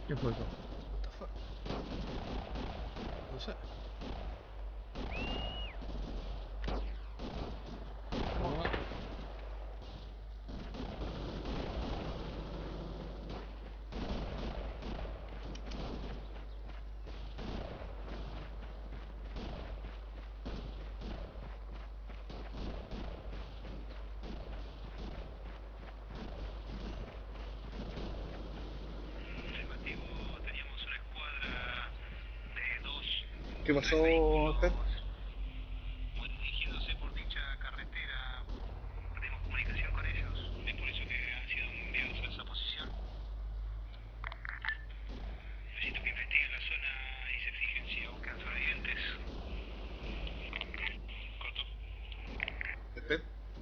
¿Qué fue eso? What the fuck? No sé. ¿Cómo va? ¿Qué pasó, Pep? Pep,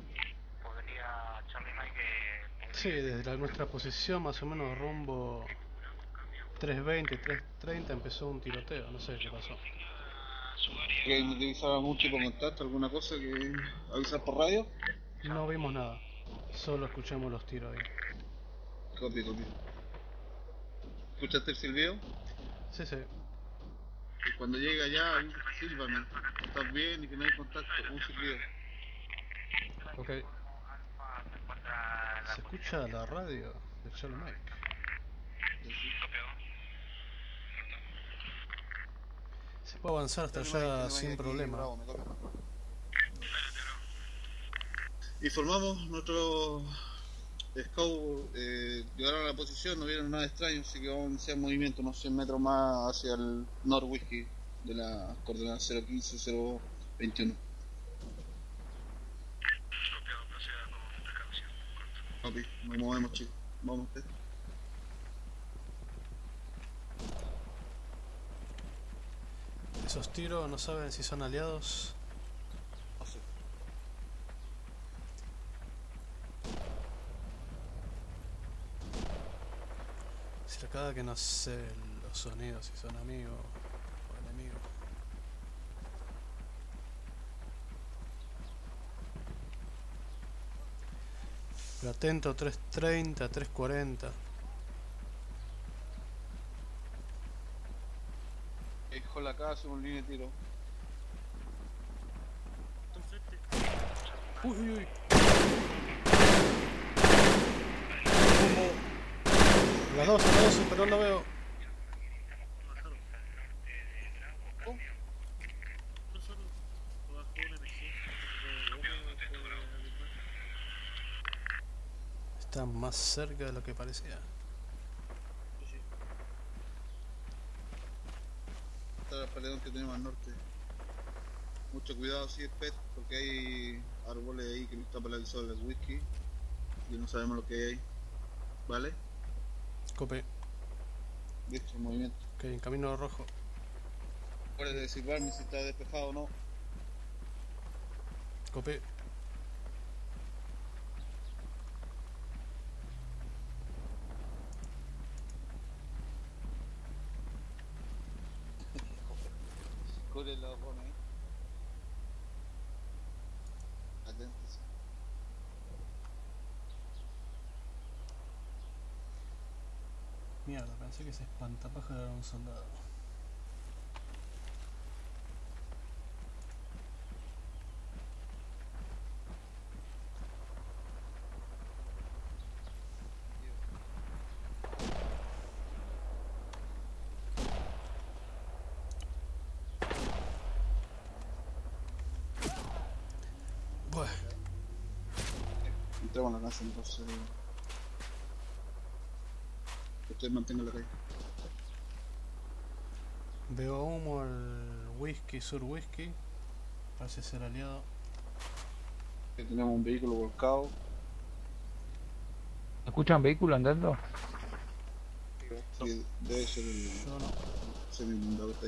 Sí, desde nuestra posición, más o menos rumbo 320, 330, empezó un tiroteo. No sé qué pasó. ¿que no te avisaba algún tipo de contacto, alguna cosa que avisar por radio? No vimos nada. Solo escuchamos los tiros ahí. Copy, copy. ¿Escuchaste el silbido? Sí, sí. Y cuando llegue allá, sílvame. ¿Estás bien y que no hay contacto? Un silbido. Ok. Se escucha la radio de Charlie Mike. Sí, sí. Se puede avanzar hasta allá Charlie Mike sin aquí, problema. bravo, me copia. Informamos, nuestros scouts llegaron a la posición, no vieron nada extraño, así que vamos a iniciar movimiento unos 100 metros más hacia el Norwhisky de la coordenada 015-021. Copy, nos movemos, chicos. Vamos, usted. Esos tiros no saben si son aliados. Pase. Si acaba que no sé los sonidos, si son amigos o enemigos. Pero atento, 330, 340. Híjole, acá hacemos línea de tiro. Uy, uy, uy. A las 12, pero no lo veo. Oh, Está más cerca de lo que parecía. está el paredón que tenemos al norte. Mucho cuidado, sí, Pet, porque hay árboles ahí que nos tapan el sol del whisky y no sabemos lo que hay ahí. ¿Vale? Cope. Listo, movimiento. Ok, en camino rojo. Acuérdate de silbarme si está despejado o no. Cope. Cubre la zona ahí. Atentos. Mierda, pensé que ese espantapájaro era un soldado. Bueno, Entramos a la casa entonces. Que ustedes mantengan la calle. veo humo al whisky, sur whisky. Parece ser aliado. Que tenemos un vehículo volcado. ¿Escuchan vehículo andando? Sí, debe ser el Yo no. semi-inundado que está ahí.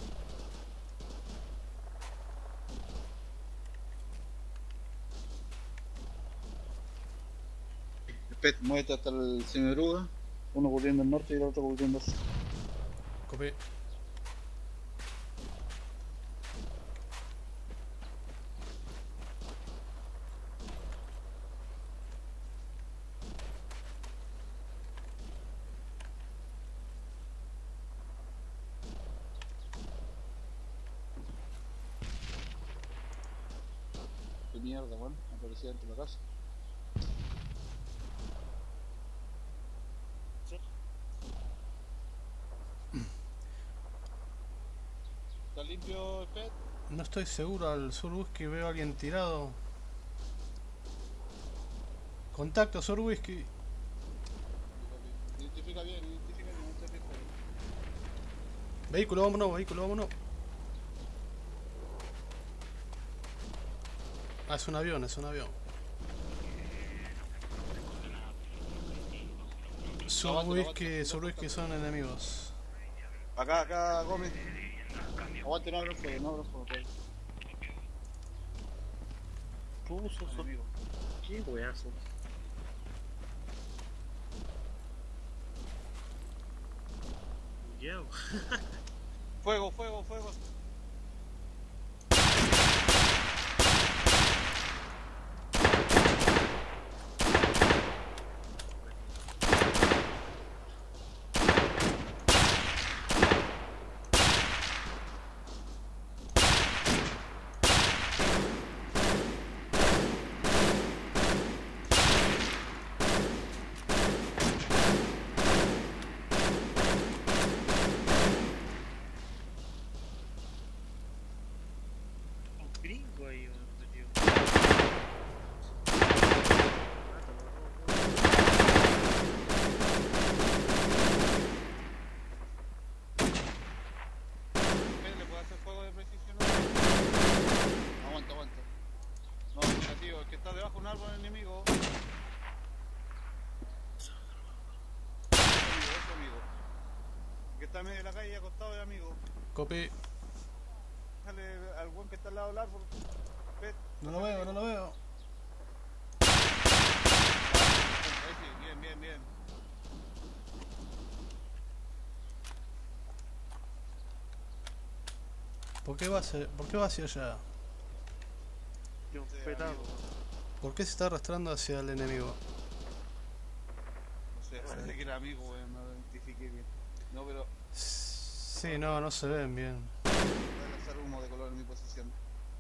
Pet, muévete hasta el semi-bruja. Uno cubriendo el norte y el otro cubriendo el sur. Cope. qué mierda, weón. Aparecía dentro de la casa. ¿Está limpio el pet? No estoy seguro, al sur whisky veo a alguien tirado. Contacto, sur whisky. Identifica bien, no te fijes. Vehículo, vámonos, vehículo, vámonos. Ah, es un avión, es un avión. Sur whisky son enemigos. Acá, Gómez. Aguante, no abro fuego, Rusos, amigo. qué weazo. Yeah. Fuego. Un gringo ahí, metido. ¿Le puede hacer fuego de precisión? Aguanta. No, negativo, el que está debajo de un árbol enemigo. Ese amigo. El que está en medio de la calle acostado es amigo. Copy. Déjale al buen que está al lado del árbol. Pet. No lo veo. Ahí sí, bien. ¿Por qué va hacia allá? Yo, Sí, petado. amigo. ¿Por qué se está arrastrando hacia el enemigo? No sé, parece que era amigo, weón, no lo identifiqué bien. No, pero Sí, no se ven bien. voy a lanzar humo de color en mi posición.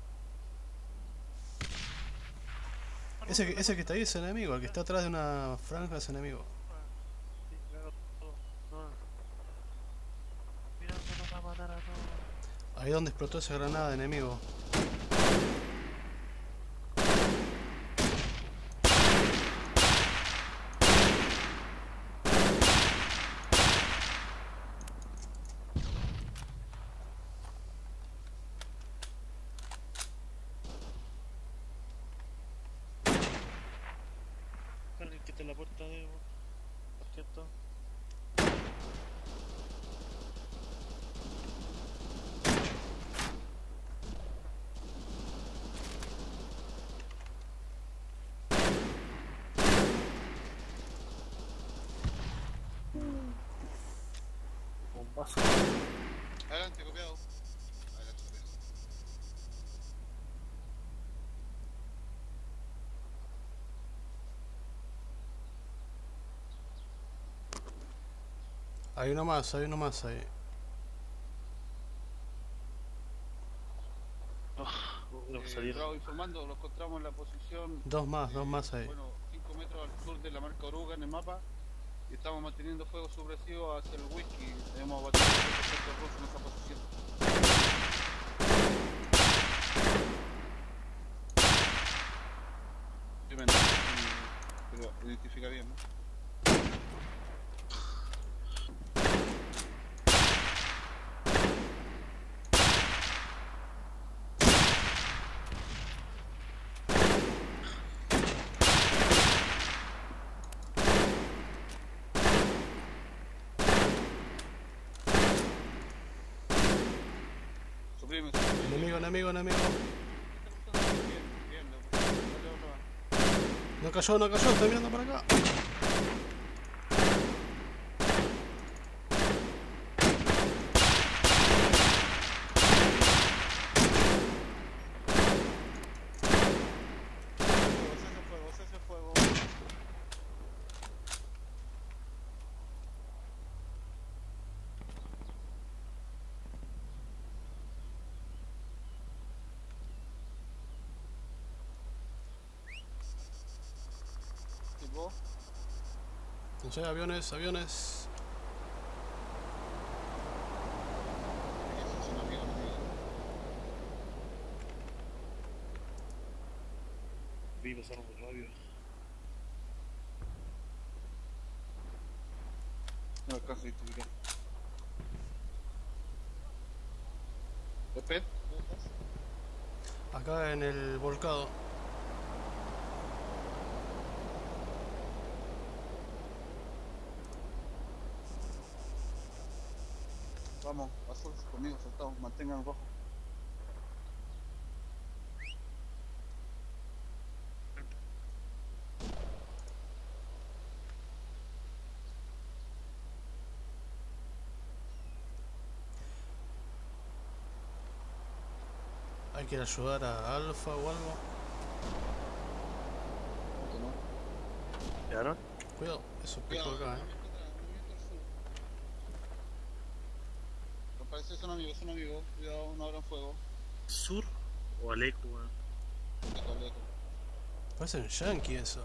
Ese que está ahí es enemigo, el que está atrás de una franja es enemigo. Sí, claro, todo. No. Mira, nos va a matar a todos. Ahí donde explotó esa granada de enemigo. Con el que está en la puerta de... Por cierto. Bombazo. Adelante, copiado. Hay uno más ahí. No, salieron. Bravo informando, lo encontramos en la posición. Dos más ahí. Bueno, 5 metros al sur de la marca Oruga en el mapa. Y estamos manteniendo fuego supresivo hacia el whisky. Hemos batido a los ejércitos rusos en esa posición. Tremendo. Pero identifica bien, ¿no? Suprime. Enemigo. Bien, dale otra más. No cayó, está mirando para acá. Cese fuego. No sé, aviones, aviones. Esos son amigos enemigos. Vi pasaron muy rápido. No alcanzo a identificar. Repet, ¿dónde estás? Acá en el volcado. Vamos, azul, conmigo, soltamos, mantengan rojo. Hay que ir a ayudar a Alfa o algo. Aunque no. ¿Llegaron? Cuidado, eso picó Cuidado, acá, movimiento atrás, movimiento al sur. Me parece que son amigos. Cuidado, no abran fuego. ¿Sur o Aleco, weón? Lejos. Parece un yankee eso.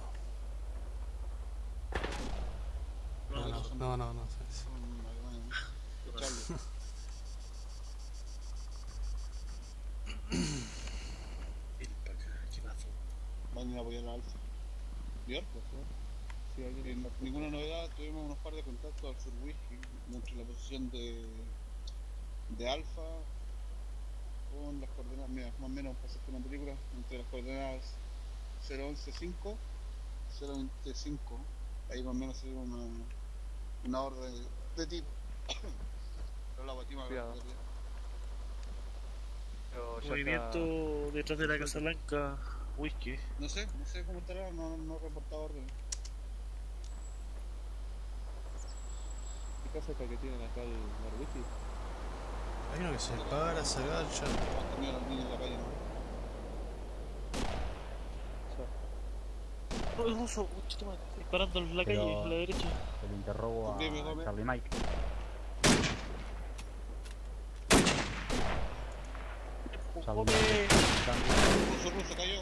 No, no. Son alemanes. Escucharlo. ¿Qué pasó? Van a ir a apoyar a Alfa. ¿Vieron? Sí, ninguna novedad, tuvimos unos par de contactos al sur whisky entre la posición de Alfa con las coordenadas, mira, más o menos para hacerte una película, entre las coordenadas 011.5, 025, ahí más o menos se dio una orden de tipo. Pero la batimos a la Cuidado. Pero ya Movimiento detrás de la Casa Blanca, whisky. No sé cómo estará, no he reportado orden. ¿Qué casa es la que tienen acá el Norwiki? Hay uno que se para, se agacha. Van a terminar los niños en la calle, ¿no? No, es ruso, un chito más. Disparando en la Pero- calle, a la derecha. Se lo interrogo a Dime. Charlie Mike. ¡Come! Ruso cayó.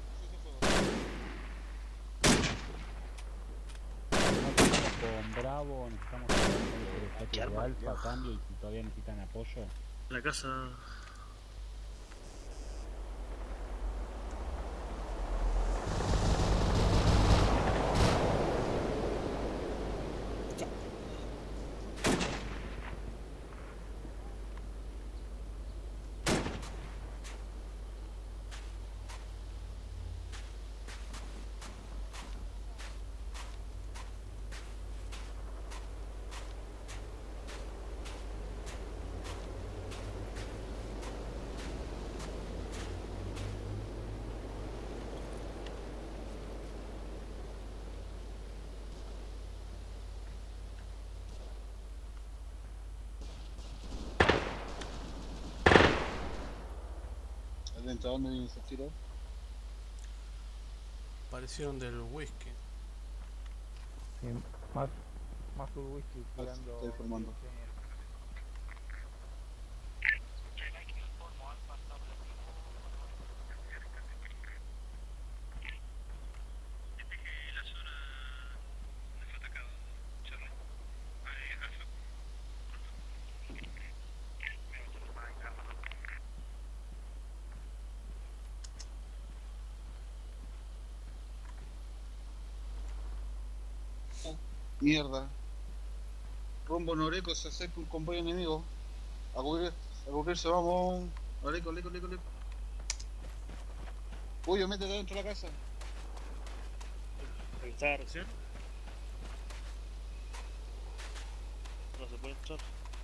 Estamos con Bravo, necesitamos el estatus de Alfa, cambio, y si todavía necesitan apoyo. La casa. ¿Dentro de dónde viene ese tiro? Parecieron del whisky. Sí, más full whisky tirando. Estoy informando. Mierda. Rumbo Noreco, se acerca un convoy enemigo. A cubrirse, vamos. Noreco. Uy, métete dentro de la casa. ¿Estaba recién? No se puede entrar.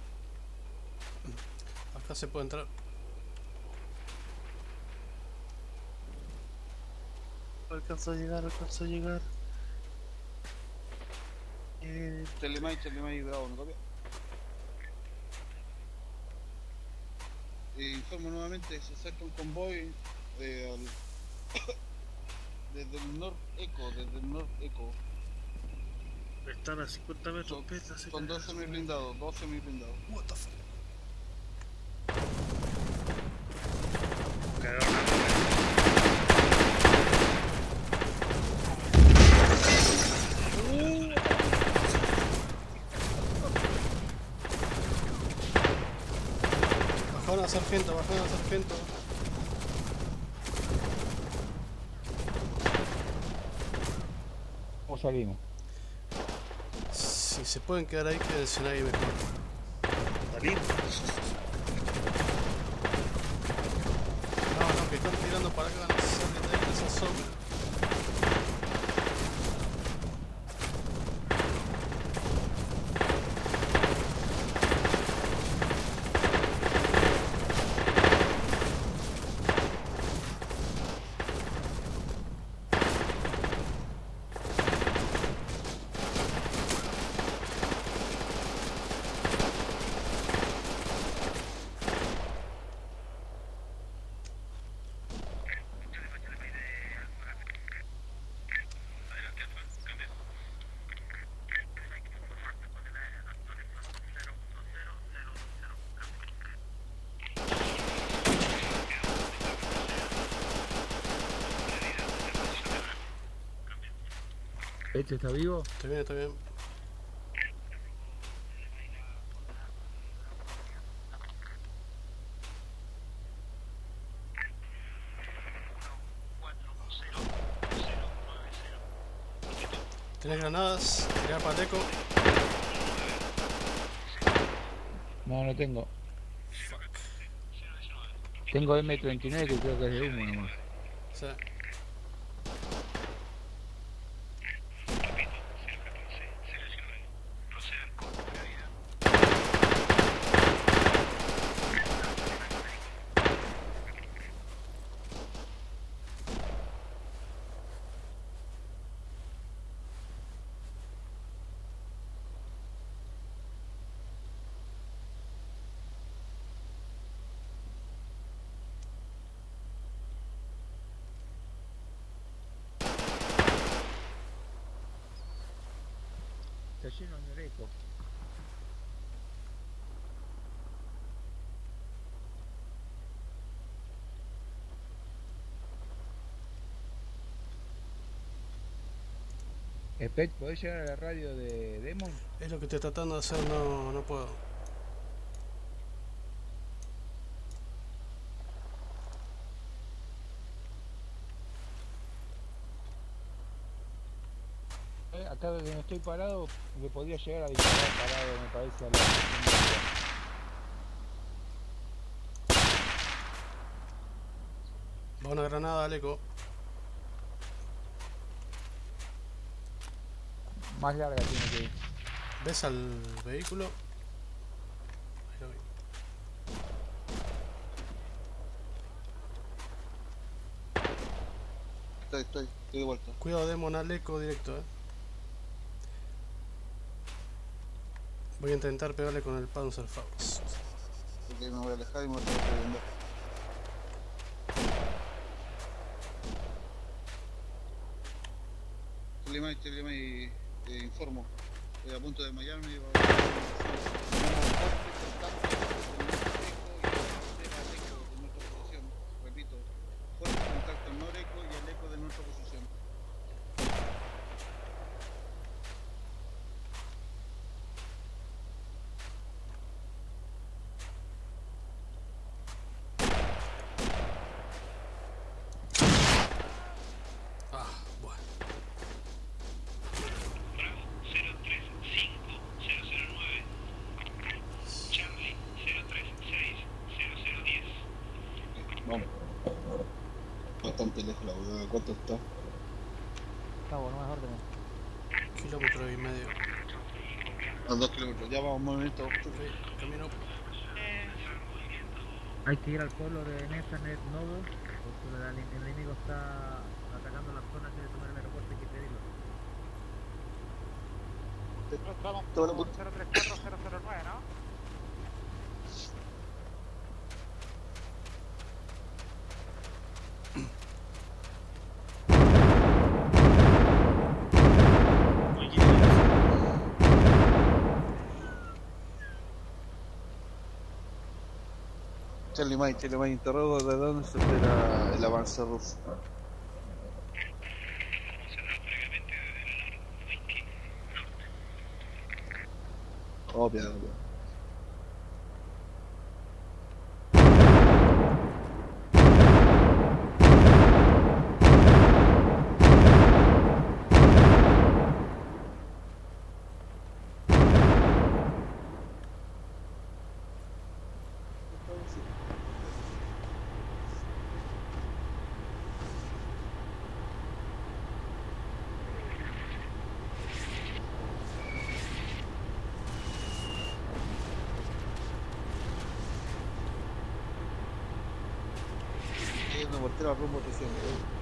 Acá se puede entrar. Alcanzó a llegar. Charlie Mike, Bravo, ¿me copia? Informo nuevamente, se acerca un convoy desde el Nord-Eco. Están a 50 metros. Son dos semiblindados. What the fuck? Bajaron a sargento, bajaron a sargento. ¿Cómo salimos? Si se pueden quedar ahí, quédense ahí mejor. Salimos. No, que están tirando para acá, no se salen de ahí de esa sombra. ¿Este está vivo? Está bien, está bien. ¿Tenés granadas? Tirar para Deco. No, no tengo. Tengo M39 que creo que es de humo nomás. Sí. Está lleno de Noreco. Spec, ¿podés llegar a la radio de Demon? Es lo que estoy tratando de hacer, no puedo. Acá donde estoy parado, le podría llegar a disparar parado, me parece, a la... Va una granada al Eco. Más larga tiene que ir. ¿Ves al vehículo? Ahí lo vi. Estoy de vuelta. Cuidado, Demon al Eco directo, Voy a intentar pegarle con el Panzerfaust. Ok, me voy a alejar y me voy a tener que vender. Telema y informo. Estoy a punto de Miami. Repito, fuerte contacto al Noreco y al Eco de nuestra posición. Ah, bueno. Vamos. Bastante lejos la huevada. ¿Cuánto está? Cabo, no mejor tenés. Kilómetro y medio. A 2 kilómetros. Ya vamos, movimiento. Ok, camino. Hay que ir al pueblo de Nezanet Novo, porque el enemigo está atacando la zona, quiere tomar el aeropuerto, hay que pedirlo. Estamos Te van a con poner- 034009, ¿no? Charlie Mike, interrogo de dónde se espera el avance ruso. Obvio. reportero al rumbo 300.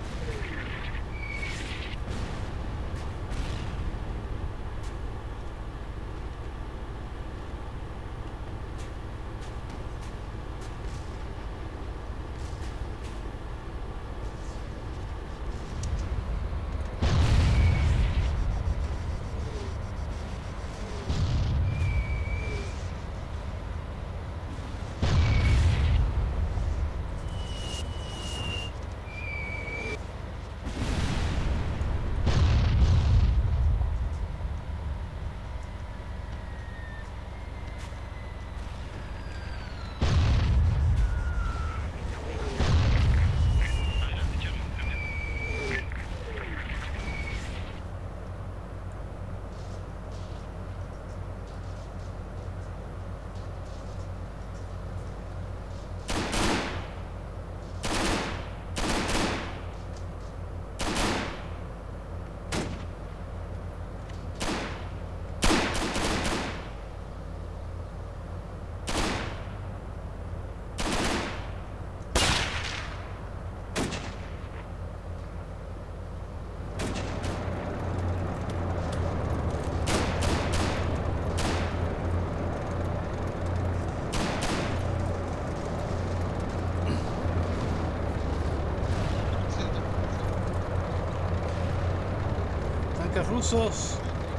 Tanques rusos.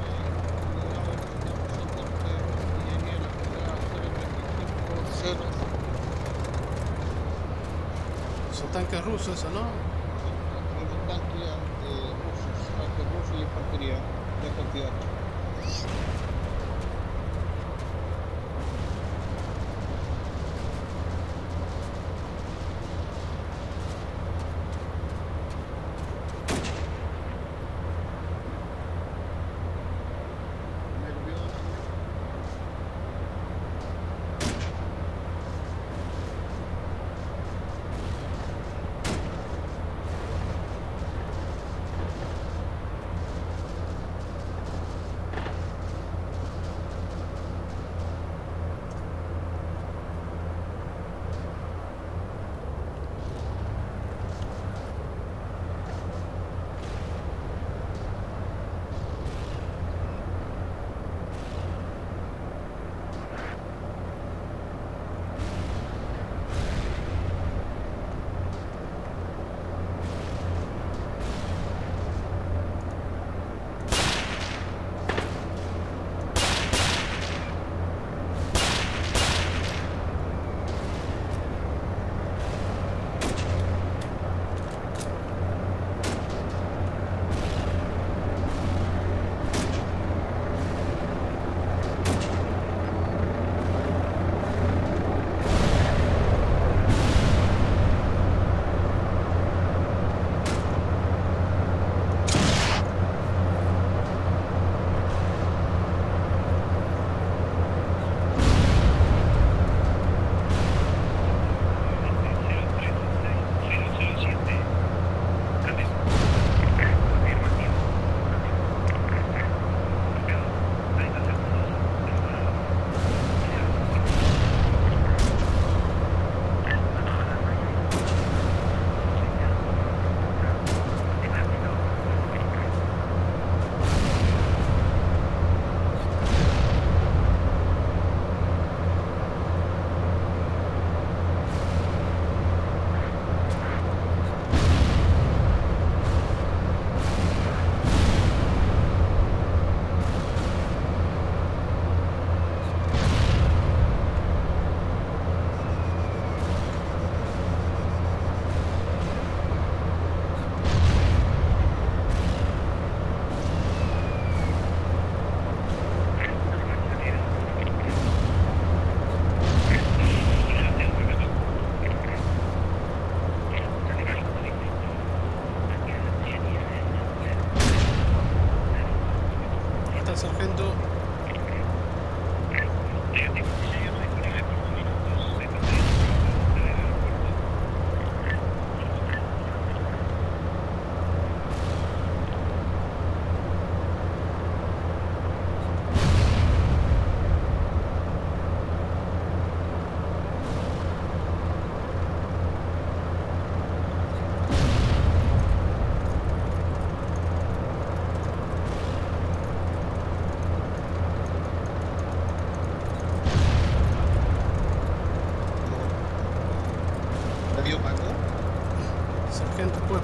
Son tanques rusos, eso, ¿no? Tanques rusos y infantería de cantidad.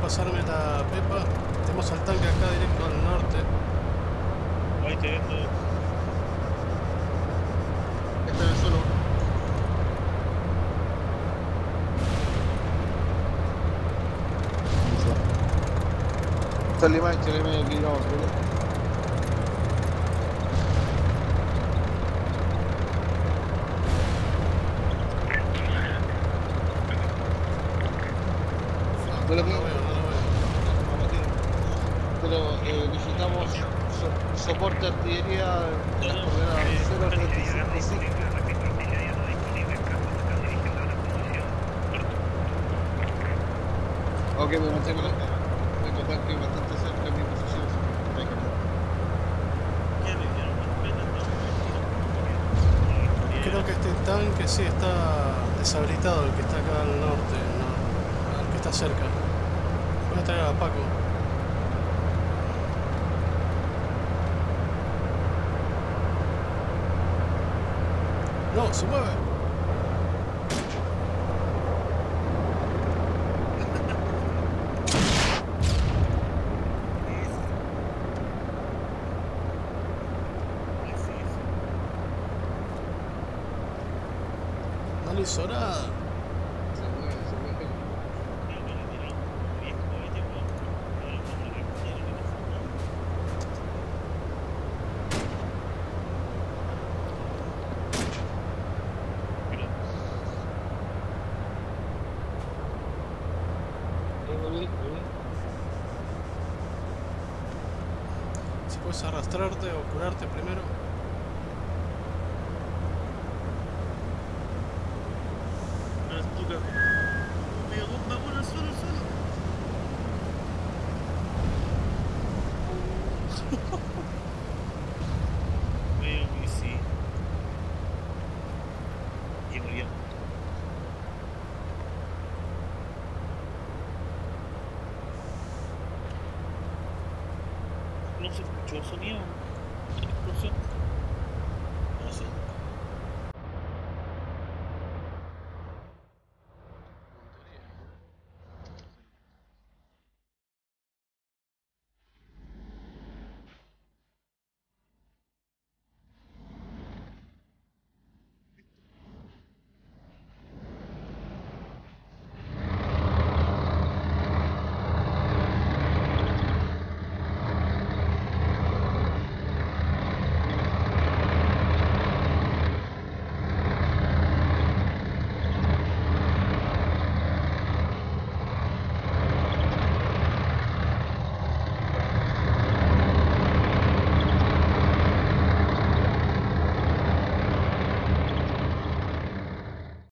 pasarme la pepa. Tenemos al tanque acá directo al norte. Ahí estoy viendo. Está en el suelo. Charlie Mike, aquí vamos, ¿verdad? No lo veo. Pero necesitamos soporte artillería de las coordenadas 035. Ok, me mantengo la... Tengo tanque bastante cerca de mi posición. Creo que este tanque sí está deshabilitado, el que está acá al norte, no, el que está cerca. Voy a traer a Paco. No, se mueve. No le hizo nada. Se mueve. Si puedes arrastrarte o curarte primero. Veo que sí. Y murió. No se escuchó sonido.